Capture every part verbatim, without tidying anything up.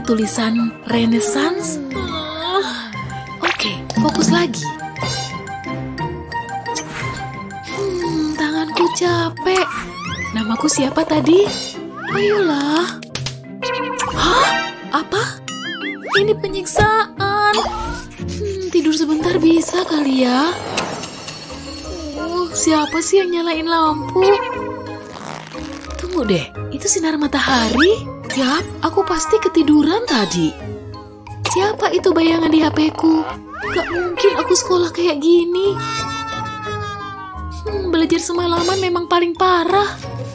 tulisan Renaissance. Oke, fokus lagi. Hmm, tanganku capek. Namaku siapa tadi? Ayolah. Hah? Apa? Ini penyiksaan. Hmm, tidur sebentar bisa kali ya. Uh, siapa sih yang nyalain lampu? Tunggu deh, itu sinar matahari? Yap, aku pasti ketiduran tadi. Siapa itu bayangan di H P-ku? Gak mungkin aku sekolah kayak gini. Hmm, belajar semalaman memang paling parah.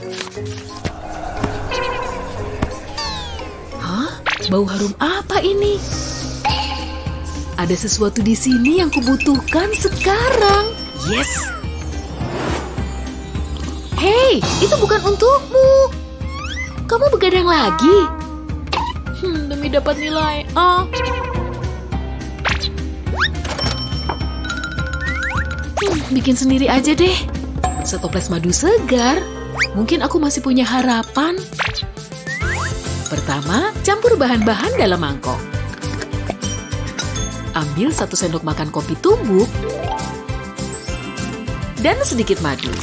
Hah? Bau harum apa ini? Ada sesuatu di sini yang kubutuhkan sekarang. Yes! Hei, itu bukan untukmu. Kamu begadang lagi? Hmm, demi dapat nilai A. Hmm, bikin sendiri aja deh. Setoples madu segar. Mungkin aku masih punya harapan. Pertama, campur bahan-bahan dalam mangkok. Ambil satu sendok makan kopi tumbuk dan sedikit madu.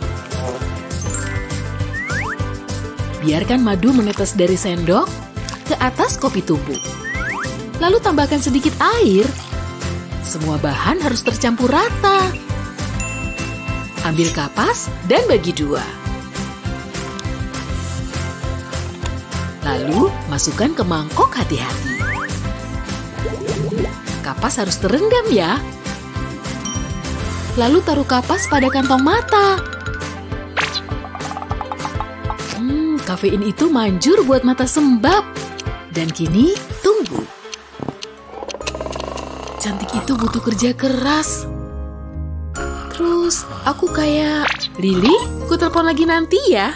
Biarkan madu menetes dari sendok ke atas kopi tumbuk. Lalu tambahkan sedikit air. Semua bahan harus tercampur rata. Ambil kapas dan bagi dua. Lalu masukkan ke mangkok hati-hati. Kapas harus terendam ya. Lalu taruh kapas pada kantong mata. Hmm, kafein itu manjur buat mata sembab. Dan kini tunggu. Cantik itu butuh kerja keras. Terus aku kayak... Lily, ku telepon lagi nanti ya.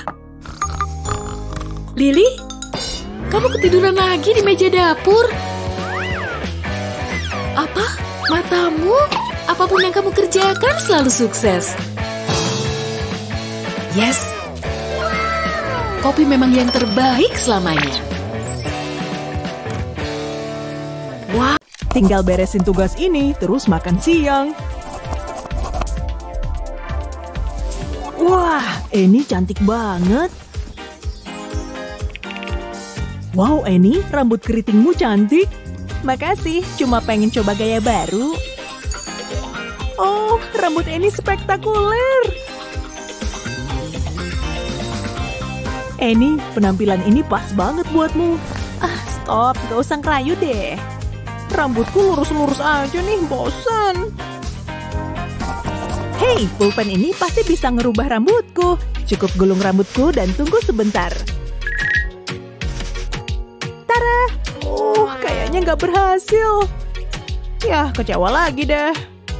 Lily, kamu ketiduran lagi di meja dapur. Apa? Matamu? Apapun yang kamu kerjakan selalu sukses. Yes. Kopi memang yang terbaik selamanya. Wah. Tinggal beresin tugas ini, terus makan siang. Wah, Annie cantik banget. Wow, Annie, rambut keritingmu cantik. Makasih, cuma pengen coba gaya baru. Oh, rambut Annie spektakuler. Annie, penampilan ini pas banget buatmu. Ah, stop, gak usah ngerayu deh. Rambutku lurus-lurus aja nih, bosan. Hei, pulpen ini pasti bisa ngerubah rambutku. Cukup gulung rambutku dan tunggu sebentar. Tara! Oh, kayaknya nggak berhasil. Ya, kecewa lagi deh.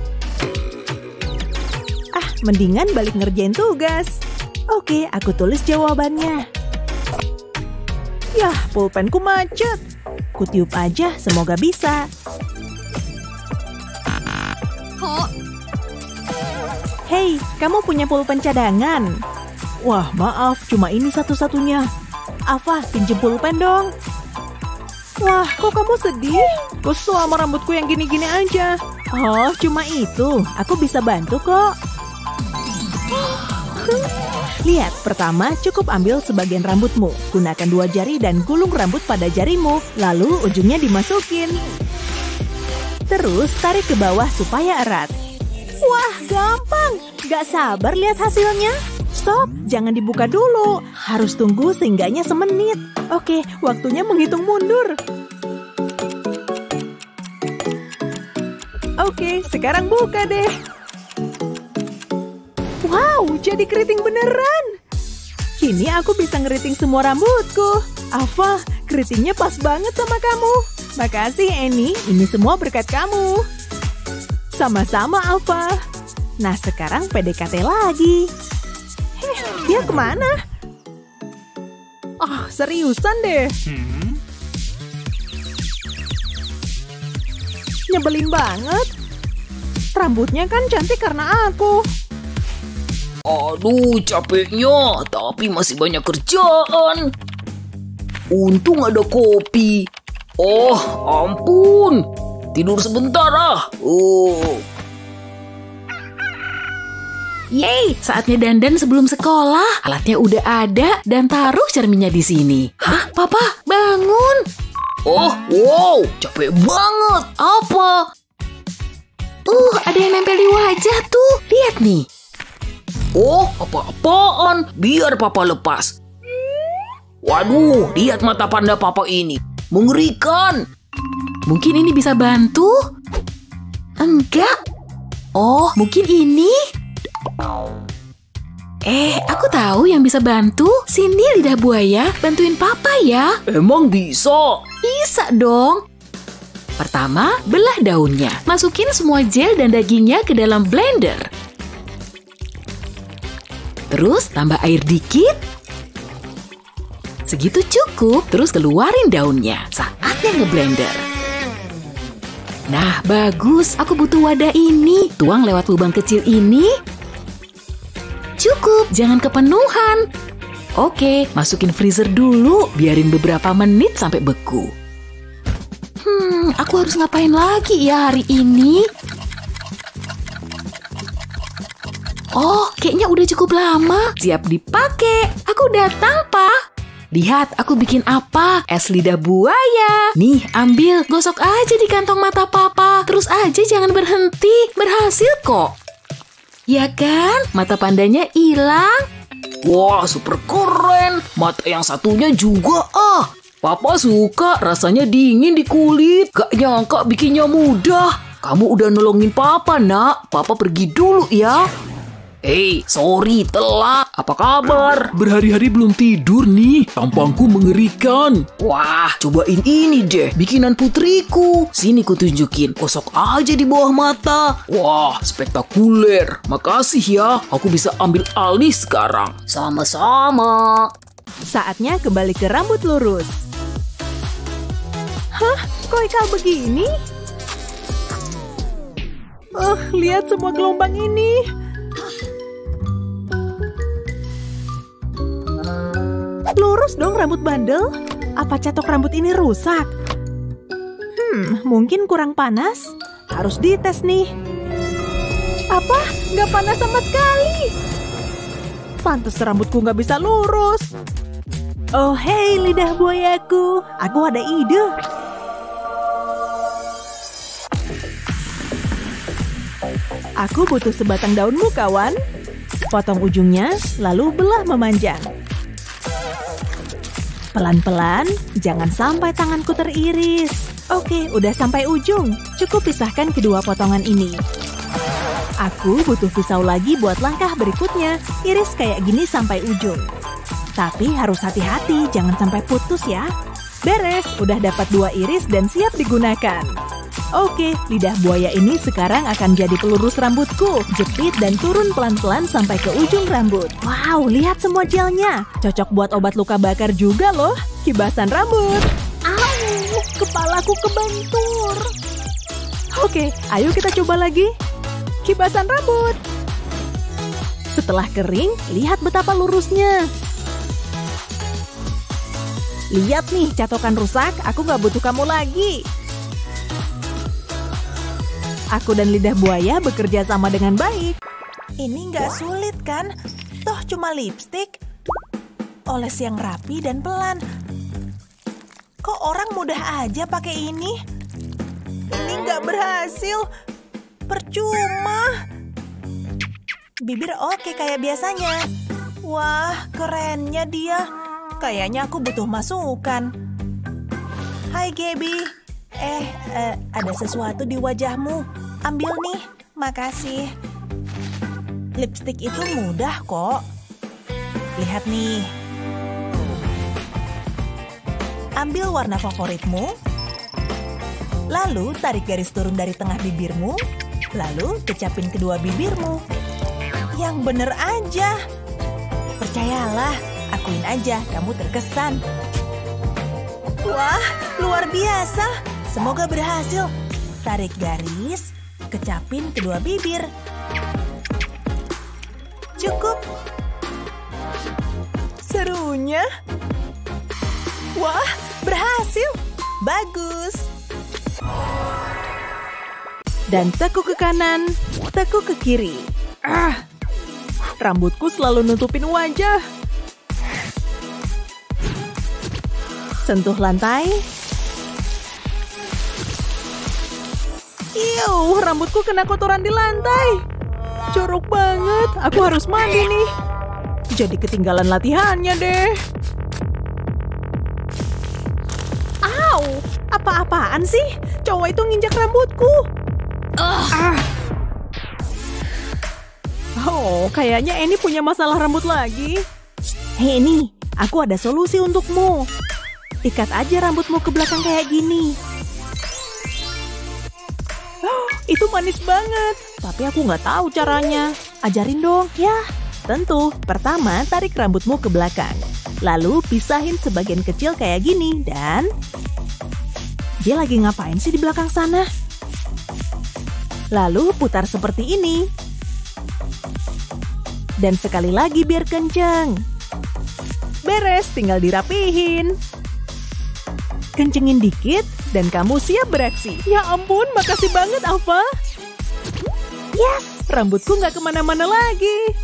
Ah, mendingan balik ngerjain tugas. Oke, aku tulis jawabannya. Yah, pulpenku macet. Kutiup aja, semoga bisa. Hei, kamu punya pulpen cadangan? Wah, maaf, cuma ini satu-satunya. Apa, pinjem pulpen dong? Wah, kok kamu sedih? Kesel sama rambutku yang gini-gini aja. Oh, cuma itu. Aku bisa bantu kok. Lihat, pertama cukup ambil sebagian rambutmu. Gunakan dua jari dan gulung rambut pada jarimu. Lalu ujungnya dimasukin. Terus tarik ke bawah supaya erat. Wah, gampang. Gak sabar lihat hasilnya. Stop, jangan dibuka dulu. Harus tunggu seenggaknya semenit. Oke, waktunya menghitung mundur. Oke, sekarang buka deh. Wow, jadi keriting beneran. Kini aku bisa ngeriting semua rambutku. Alva, keritingnya pas banget sama kamu. Makasih, Annie. Ini semua berkat kamu. Sama-sama, Alva. Nah, sekarang P D K T lagi. Heh, dia kemana? Ah, seriusan deh. Hmm? Nyebelin banget. Rambutnya kan cantik karena aku. Aduh, capeknya, tapi masih banyak kerjaan. Untung ada kopi. Oh, ampun. Tidur sebentar ah. Oh. Yeay, saatnya dandan sebelum sekolah. Alatnya udah ada dan taruh cerminnya di sini. Hah, Papa, bangun. Oh, wow, capek banget. Apa? Uh, ada yang nempel di wajah tuh. Lihat nih. Oh, apa-apaan? Biar Papa lepas. Waduh, lihat mata panda Papa ini. Mengerikan. Mungkin ini bisa bantu? Enggak. Oh, mungkin ini? Eh, aku tahu yang bisa bantu. Sini lidah buaya, bantuin Papa ya. Emang bisa? Bisa dong. Pertama, belah daunnya. Masukin semua gel dan dagingnya ke dalam blender. Terus tambah air dikit. Segitu cukup. Terus keluarin daunnya. Saatnya ngeblender. Nah, bagus. Aku butuh wadah ini. Tuang lewat lubang kecil ini. Cukup, jangan kepenuhan. Oke, masukin freezer dulu. Biarin beberapa menit sampai beku. Hmm, aku harus ngapain lagi ya hari ini? Oh, kayaknya udah cukup lama. Siap dipakai. Aku datang, Pak. Lihat, aku bikin apa? Es lidah buaya. Nih, ambil. Gosok aja di kantong mata Papa. Terus aja, jangan berhenti. Berhasil kok. Ya kan? Mata pandanya hilang. Wah, super keren. Mata yang satunya juga ah. Papa suka rasanya dingin di kulit. Gak nyangka bikinnya mudah. Kamu udah nolongin Papa, nak. Papa pergi dulu ya. Hei, sorry telat. Apa kabar? Berhari-hari belum tidur nih. Tampangku mengerikan. Wah, cobain ini deh. Bikinan putriku. Sini ku tunjukin. Gosok aja di bawah mata. Wah, spektakuler. Makasih ya. Aku bisa ambil alih sekarang. Sama-sama. Saatnya kembali ke rambut lurus. Hah? Kok ikal begini? Oh, lihat semua gelombang ini. Lurus dong rambut bandel. Apa catok rambut ini rusak? Hmm, mungkin kurang panas. Harus dites nih. Apa? Nggak panas sama sekali. Pantes rambutku nggak bisa lurus. Oh, hei lidah buayaku. Aku ada ide. Aku butuh sebatang daunmu, kawan. Potong ujungnya, lalu belah memanjang. Pelan-pelan, jangan sampai tanganku teriris. Oke, udah sampai ujung. Cukup pisahkan kedua potongan ini. Aku butuh pisau lagi buat langkah berikutnya. Iris kayak gini sampai ujung. Tapi harus hati-hati, jangan sampai putus ya. Beres, udah dapat dua iris dan siap digunakan. Oke, lidah buaya ini sekarang akan jadi pelurus rambutku. Jepit dan turun pelan-pelan sampai ke ujung rambut. Wow, lihat semua gelnya. Cocok buat obat luka bakar juga loh. Kibasan rambut. Au, kepalaku kebentur. Oke, ayo kita coba lagi. Kibasan rambut. Setelah kering, lihat betapa lurusnya. Lihat nih, catokan rusak. Aku nggak butuh kamu lagi. Aku dan lidah buaya bekerja sama dengan baik. Ini nggak sulit kan? Toh cuma lipstik. Oles yang rapi dan pelan. Kok orang mudah aja pakai ini? Ini nggak berhasil. Percuma. Bibir oke kayak biasanya. Wah, kerennya dia. Kayaknya aku butuh masukan. Hai Gaby. Eh, eh, ada sesuatu di wajahmu. Ambil nih, makasih. Lipstik itu mudah kok. Lihat nih. Ambil warna favoritmu. Lalu tarik garis turun dari tengah bibirmu. Lalu kecapin kedua bibirmu. Yang bener aja. Percayalah, akuin aja kamu terkesan. Wah, luar biasa. Semoga berhasil. Tarik garis, kecapin kedua bibir. Cukup. Serunya. Wah, berhasil. Bagus. Dan tekuk ke kanan, tekuk ke kiri. Ah, rambutku selalu nutupin wajah. Sentuh lantai. Iu, rambutku kena kotoran di lantai. Jorok banget, aku harus mandi nih. Jadi ketinggalan latihannya deh. Au, apa-apaan sih? Cowok itu nginjak rambutku. Ah. Oh, kayaknya Annie punya masalah rambut lagi. Hei Annie, aku ada solusi untukmu. Ikat aja rambutmu ke belakang kayak gini. Oh, itu manis banget, tapi aku nggak tahu caranya. Ajarin dong, ya. Tentu, pertama tarik rambutmu ke belakang. Lalu pisahin sebagian kecil kayak gini dan... Dia lagi ngapain sih di belakang sana? Lalu putar seperti ini. Dan sekali lagi biar kenceng. Beres, tinggal dirapihin. Kencengin dikit, dan kamu siap beraksi. Ya ampun, makasih banget, Alpha. Yes, rambutku nggak kemana-mana lagi.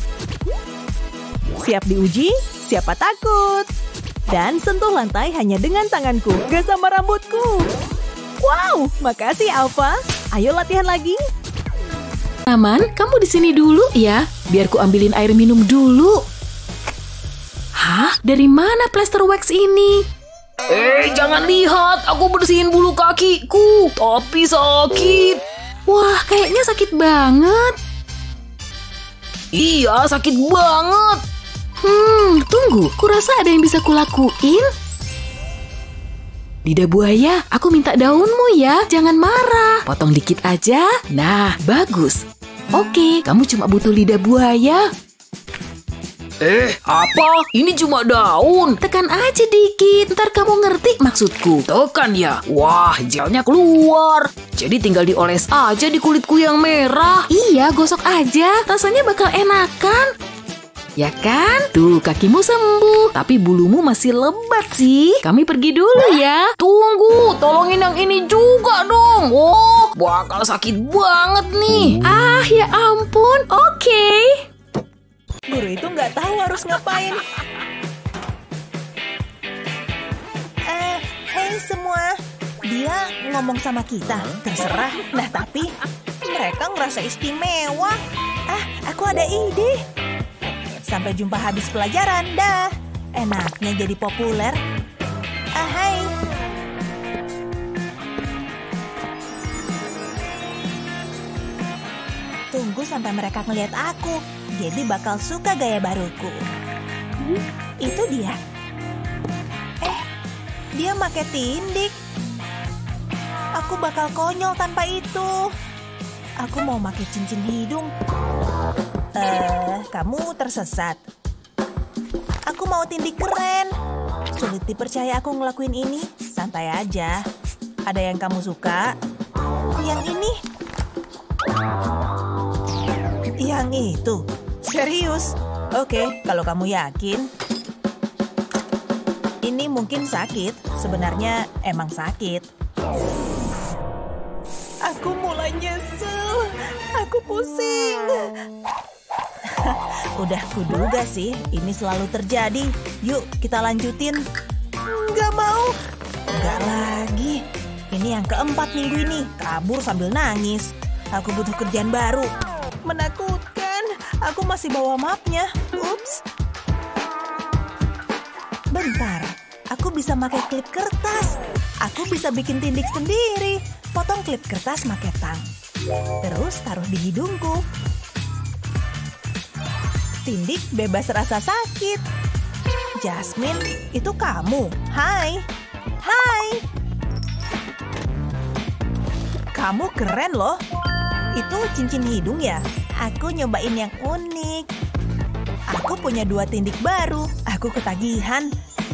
Siap diuji? Siapa takut? Dan sentuh lantai hanya dengan tanganku, gak sama rambutku. Wow, makasih, Alpha. Ayo latihan lagi. Aman, kamu di sini dulu ya, biar ku ambilin air minum dulu. Hah? Dari mana plaster wax ini? Eh, jangan lihat, aku bersihin bulu kakiku, tapi sakit. Wah, kayaknya sakit banget. Iya, sakit banget. Hmm, tunggu, kurasa ada yang bisa kulakuin. Lidah buaya, aku minta daunmu ya, jangan marah. Potong dikit aja, nah bagus. Oke, kamu cuma butuh lidah buaya. Eh, apa? Ini cuma daun. Tekan aja dikit, ntar kamu ngerti maksudku. Tekan ya? Wah, gelnya keluar. Jadi tinggal dioles aja di kulitku yang merah. Iya, gosok aja, rasanya bakal enakan. Ya kan? Tuh, kakimu sembuh. Tapi bulumu masih lebat sih. Kami pergi dulu ya. Tunggu, tolongin yang ini juga dong. Oh, bakal sakit banget nih. Ah, ya ampun. Oke. Guru itu nggak tahu harus ngapain. Eh, hey semua. Dia ngomong sama kita, terserah. Nah, tapi mereka ngerasa istimewa. Ah, aku ada ide. Sampai jumpa habis pelajaran, dah. Enaknya jadi populer. Ah, hai. Tunggu sampai mereka ngeliat aku. Jadi bakal suka gaya baruku. Hmm, itu dia. Eh, dia pakai tindik. Aku bakal konyol tanpa itu. Aku mau pakai cincin hidung. Eh, kamu tersesat. Aku mau tindik keren. Sulit dipercaya aku ngelakuin ini. Santai aja. Ada yang kamu suka? Yang ini? Yang itu? Serius? Oke, kalau kamu yakin. Ini mungkin sakit. Sebenarnya emang sakit. Aku mulai nyesel. Aku pusing. Udah kuduga sih, ini selalu terjadi. Yuk, kita lanjutin. Nggak mau. Nggak lagi. Ini yang keempat minggu ini. Kabur sambil nangis. Aku butuh kerjaan baru. Menakutkan. Aku masih bawa mapnya. Ups. Bentar. Aku bisa pakai klip kertas. Aku bisa bikin tindik sendiri. Potong klip kertas pakai tang. Terus taruh di hidungku. Tindik bebas rasa sakit. Jasmine, itu kamu. Hai. Hai. Kamu keren loh. Itu cincin hidung ya? Aku nyobain yang unik. Aku punya dua tindik baru. Aku ketagihan.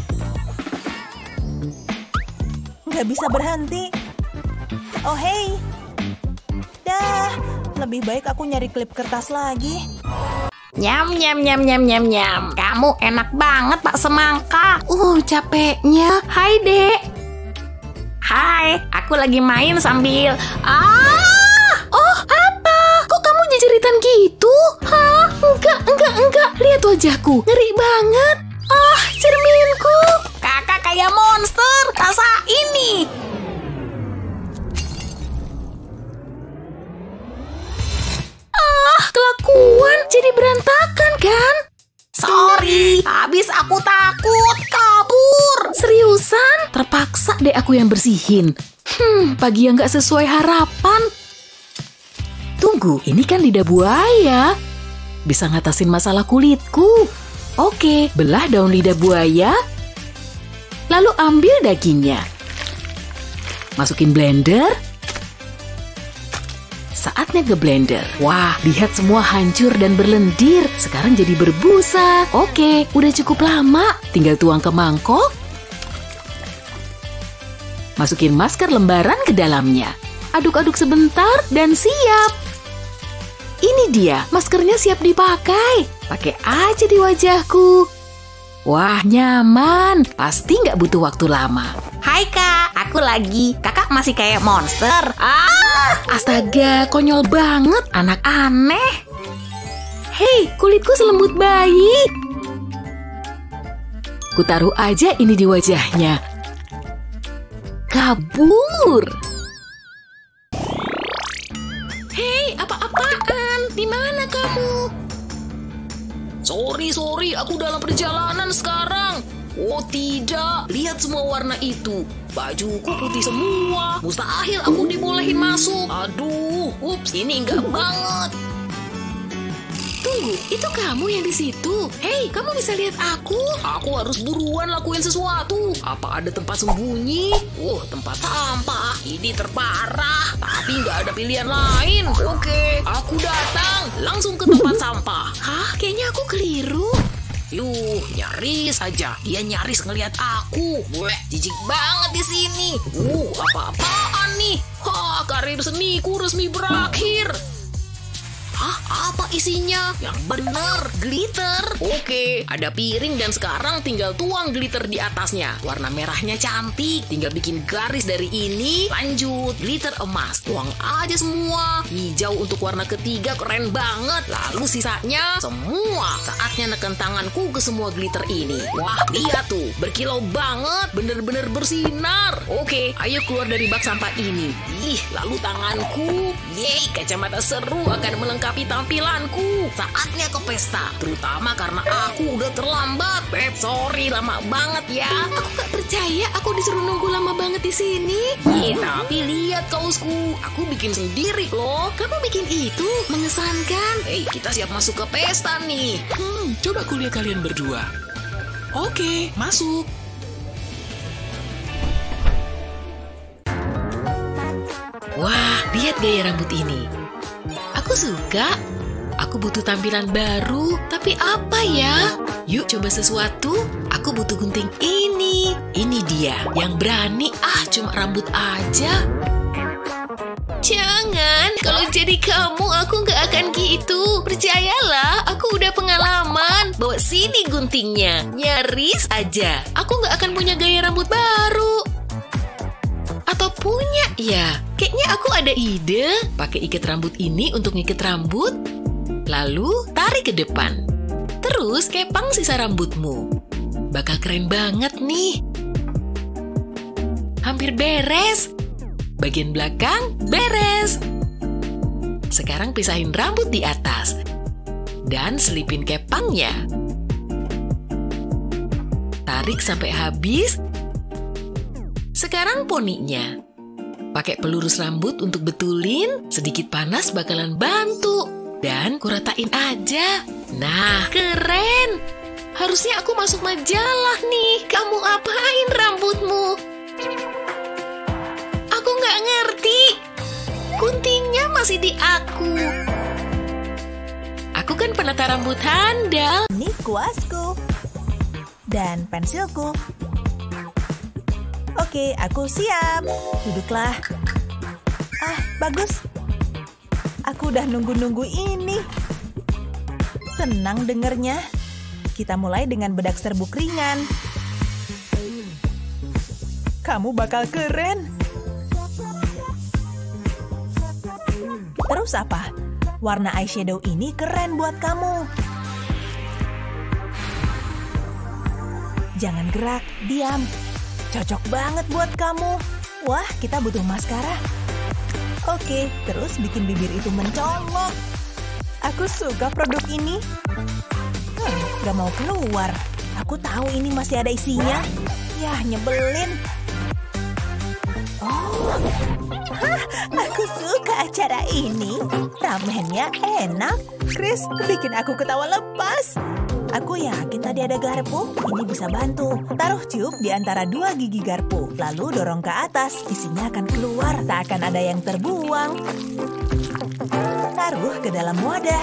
Nggak bisa berhenti. Oh hey. Dah, lebih baik aku nyari klip kertas lagi. Nyam, nyam, nyam, nyam, nyam, nyam. Kamu enak banget, Pak Semangka. Uh, capeknya. Hai, Dek. Hai, aku lagi main sambil... Ah! Oh, apa? Kok kamu jejeritan gitu? Hah? Enggak, enggak, enggak. Lihat wajahku, ngeri banget. Ah, cerminku. Kakak kayak monster, rasa ini. Ah, kelakuan jadi berantakan kan? Sorry, habis aku takut, kabur. Seriusan? Terpaksa deh aku yang bersihin. Hmm, pagi yang nggak sesuai harapan. Tunggu, ini kan lidah buaya. Bisa ngatasin masalah kulitku. Oke, belah daun lidah buaya. Lalu ambil dagingnya. Masukin blender. Saatnya nge-blender. Wah, lihat semua hancur dan berlendir. Sekarang jadi berbusa. Oke, udah cukup lama. Tinggal tuang ke mangkok. Masukin masker lembaran ke dalamnya. Aduk-aduk sebentar dan siap. Ini dia, maskernya siap dipakai. Pakai aja di wajahku. Wah, nyaman. Pasti nggak butuh waktu lama. Hai kak, aku lagi. Kakak masih kayak monster. Ah, Astaga, konyol banget. Anak aneh. Hei, kulitku selembut bayi. Kutaruh aja ini di wajahnya. Kabur. Hei, apa-apaan? Di mana kamu? Sorry, sorry, aku dalam perjalanan sekarang. Oh tidak, lihat semua warna itu. Bajuku putih semua. Mustahil aku dibolehin masuk. Aduh, ups, ini enggak banget. Tunggu, itu kamu yang di situ. Hei, kamu bisa lihat aku? Aku harus buruan lakuin sesuatu. Apa ada tempat sembunyi? Wah, tempat sampah. Ini terparah. Tapi nggak ada pilihan lain. Oke, aku datang. Langsung ke tempat sampah. Hah, kayaknya aku keliru. Yuh, nyaris aja. Dia nyaris ngelihat aku. Bleh, jijik banget di sini. Uh, apa-apaan nih? Hah, karir seniku resmi berakhir. Hah, apa isinya? Yang bener, glitter. Oke, ada piring dan sekarang tinggal tuang glitter di atasnya. Warna merahnya cantik. Tinggal bikin garis dari ini. Lanjut, glitter emas. Tuang aja semua. Hijau untuk warna ketiga, keren banget. Lalu sisanya semua. Saatnya neken tanganku ke semua glitter ini. Wah, lihat tuh, berkilau banget. Bener-bener bersinar. Oke, ayo keluar dari bak sampah ini. Ih, lalu tanganku. Yeay, kacamata seru akan melengkapi tampilanku. Saatnya ke pesta. Terutama karena aku udah terlambat. Beb, sorry lama banget ya. Aku gak percaya aku disuruh nunggu lama banget di sini. Ih, tapi lihat kaosku. Aku bikin sendiri loh. Kamu bikin itu? Mengesankan. Hei, kita siap masuk ke pesta nih. Hmm, coba kuliah kalian berdua. Oke, masuk. Wah, lihat gaya rambut ini. Aku suka. Aku butuh tampilan baru. Tapi apa ya? Yuk coba sesuatu. Aku butuh gunting ini. Ini dia. Yang berani. Ah, cuma rambut aja. Jangan. Kalau jadi kamu, aku nggak akan gitu. Percayalah, aku udah pengalaman. Bawa sini guntingnya. Nyaris aja. Aku nggak akan punya gaya rambut baru. Atau punya ya. Kayaknya aku ada ide. Pakai ikat rambut ini untuk ngikat rambut. Lalu tarik ke depan. Terus kepang sisa rambutmu. Bakal keren banget nih. Hampir beres. Bagian belakang beres. Sekarang pisahin rambut di atas. Dan selipin kepangnya. Tarik sampai habis. Sekarang poninya. Pakai pelurus rambut untuk betulin. Sedikit panas bakalan bantu. Dan kuratain aja. Nah, keren. Harusnya aku masuk majalah nih. Kamu apain rambutmu? Aku nggak ngerti. Guntingnya masih di aku. Aku kan penata rambut handal. Ini kuasku. Dan pensilku. Oke, aku siap. Duduklah. Ah, bagus. Aku udah nunggu-nunggu ini. Senang dengernya. Kita mulai dengan bedak serbuk ringan. Kamu bakal keren. Terus apa? Warna eyeshadow ini keren buat kamu. Jangan gerak, diam. Cocok banget buat kamu. Wah, kita butuh maskara. Oke, terus bikin bibir itu mencolok. Aku suka produk ini. Hmm, gak mau keluar. Aku tahu ini masih ada isinya. Yah, nyebelin. Oh, hah, aku suka acara ini. Ramennya enak. Chris, bikin aku ketawa lepas. Aku yakin tadi ada garpu. Ini bisa bantu. Taruh tube di antara dua gigi garpu. Lalu dorong ke atas. Isinya akan keluar. Tak akan ada yang terbuang. Taruh ke dalam wadah.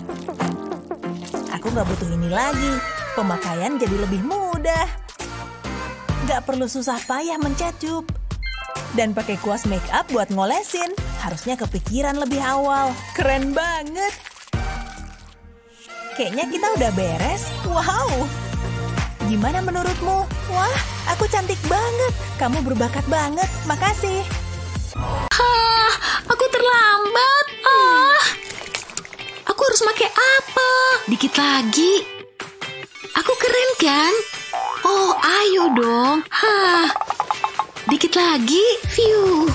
Aku gak butuh ini lagi. Pemakaian jadi lebih mudah. Gak perlu susah payah mencet tube. Dan pakai kuas make up buat ngolesin. Harusnya kepikiran lebih awal. Keren banget. Kayaknya kita udah beres. Wow. Gimana menurutmu? Wah, aku cantik banget. Kamu berbakat banget. Makasih. Hah, aku terlambat. Ah, aku harus pakai apa? Dikit lagi. Aku keren kan? Oh, ayo dong. Hah, dikit lagi. View.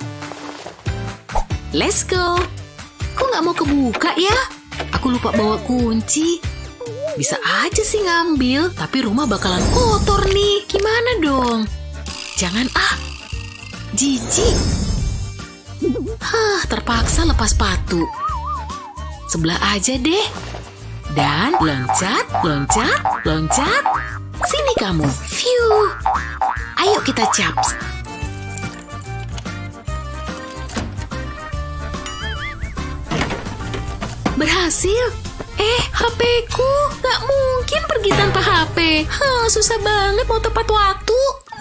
Let's go. Kok nggak mau kebuka ya? Aku lupa bawa kunci. Bisa aja sih ngambil, tapi rumah bakalan kotor nih. Gimana dong? Jangan ah. Jijik. Hah, terpaksa lepas sepatu. Sebelah aja deh. Dan loncat, loncat, loncat. Sini kamu. Phew. Ayo kita caps. Berhasil. Eh, H P-ku. Gak mungkin pergi tanpa H P. Hah, susah banget mau tepat waktu.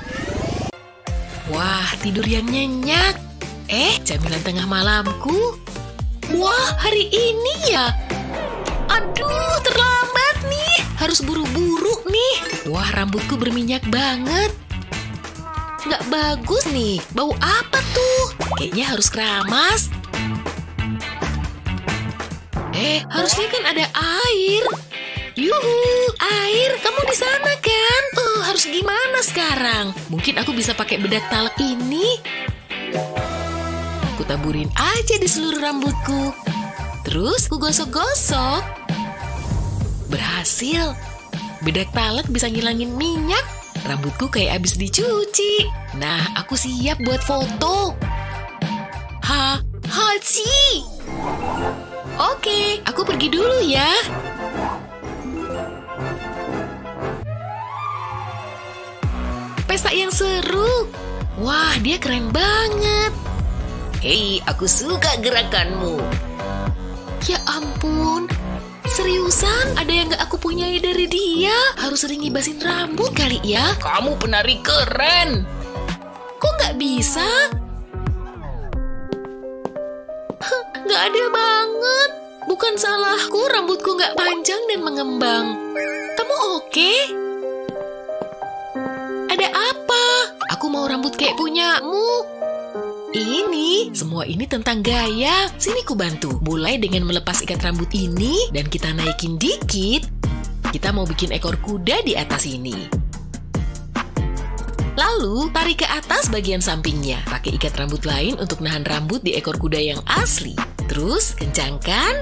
Wah, tidur yang nyenyak. Eh, jaminan tengah malamku. Wah, hari ini ya. Aduh, terlambat nih. Harus buru-buru nih. Wah, rambutku berminyak banget. Gak bagus nih. Bau apa tuh? Kayaknya harus keramas. Eh, harusnya kan ada air. Yuhu, air. Kamu di sana kan? Uh, harus gimana sekarang? Mungkin aku bisa pakai bedak talak ini. Ku taburin aja di seluruh rambutku. Terus ku gosok-gosok. Berhasil. Bedak talak bisa ngilangin minyak. Rambutku kayak abis dicuci. Nah, aku siap buat foto. Ha, haji. Oke, aku pergi dulu ya. Pesta yang seru. Wah, dia keren banget. Hei, aku suka gerakanmu. Ya ampun. Seriusan, ada yang gak aku punyai dari dia. Harus sering ngibasin rambut kali ya. Kamu penari keren. Kok gak bisa? Gak ada banget. Bukan salahku rambutku gak panjang dan mengembang. Kamu oke? Ada apa? Aku mau rambut kayak punyamu. Ini, semua ini tentang gaya. Sini ku bantu. Mulai dengan melepas ikat rambut ini dan kita naikin dikit. Kita mau bikin ekor kuda di atas ini. Lalu, tarik ke atas bagian sampingnya. Pakai ikat rambut lain untuk nahan rambut di ekor kuda yang asli. Terus, kencangkan.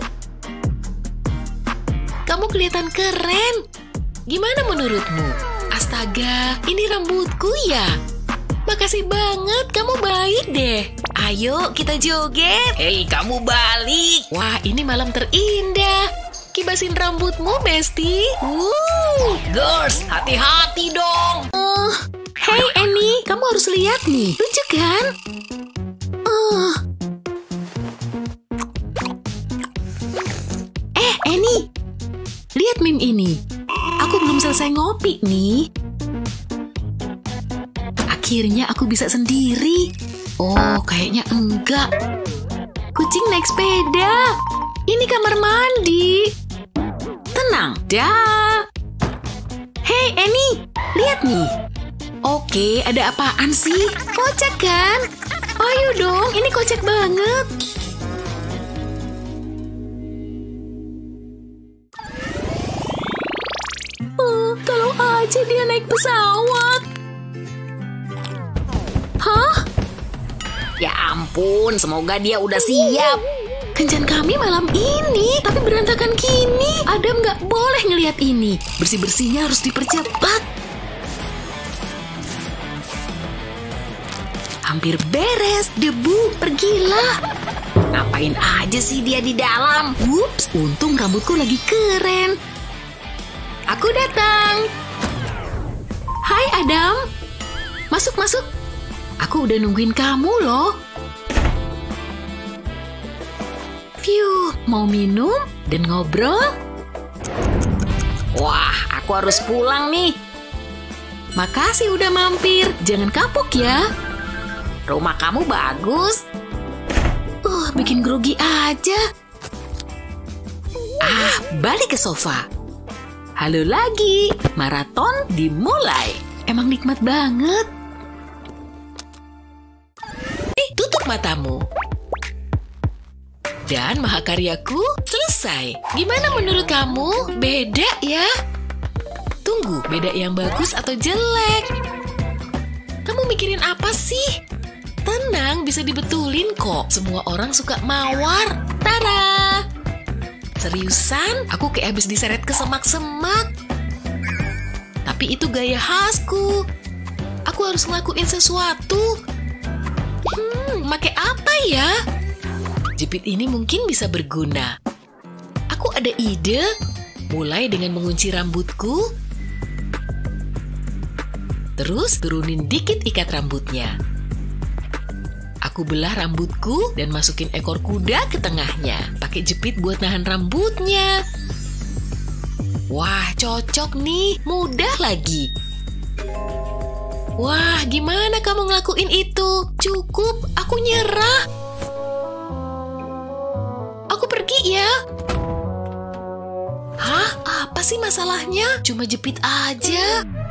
Kamu kelihatan keren. Gimana menurutmu? Astaga, ini rambutku ya? Makasih banget, kamu baik deh. Ayo, kita joget. Hei, kamu balik. Wah, ini malam terindah. Kibasin rambutmu, Besti. Wuh, girls, hati-hati dong. Uh, hey, Annie, kamu harus lihat nih. Lucu kan? Uh. Eh, Annie, lihat meme ini. Aku belum selesai ngopi nih. Akhirnya aku bisa sendiri. Oh, kayaknya enggak. Kucing naik sepeda. Ini kamar mandi. Tenang, dah. Hey, Annie, lihat nih. Oke, ada apaan sih? Kocak kan? Ayo dong, ini kocak banget. aja dia naik pesawat. Hah? Ya ampun, semoga dia udah siap. Kencan kami malam ini, tapi berantakan gini. Adam nggak boleh ngelihat ini. Bersih-bersihnya harus dipercepat. Hampir beres, debu, pergilah. Ngapain aja sih dia di dalam? Ups, untung rambutku lagi keren. Aku datang. Hai Adam. Masuk, masuk. Aku udah nungguin kamu loh. Piu, mau minum dan ngobrol? Wah, aku harus pulang nih. Makasih udah mampir. Jangan kapok ya. Rumah kamu bagus. Uh, bikin grogi aja. Ah, balik ke sofa. Halo lagi. Maraton dimulai. Emang nikmat banget. Eh, tutup matamu. Dan mahakaryaku selesai. Gimana menurut kamu? Beda ya? Tunggu, beda yang bagus atau jelek? Kamu mikirin apa sih? Tenang, bisa dibetulin kok. Semua orang suka mawar. Tada! Seriusan? Aku kayak habis diseret ke semak-semak. Tapi itu gaya khasku. Aku harus ngelakuin sesuatu. Hmm, pakai apa ya? Jepit ini mungkin bisa berguna. Aku ada ide. Mulai dengan mengunci rambutku. Terus turunin dikit ikat rambutnya. Aku belah rambutku dan masukin ekor kuda ke tengahnya. Pakai jepit buat nahan rambutnya. Wah, cocok nih. Mudah lagi. Wah, gimana kamu ngelakuin itu? Cukup, aku nyerah. Aku pergi ya. Hah? Apa sih masalahnya? Cuma jepit aja.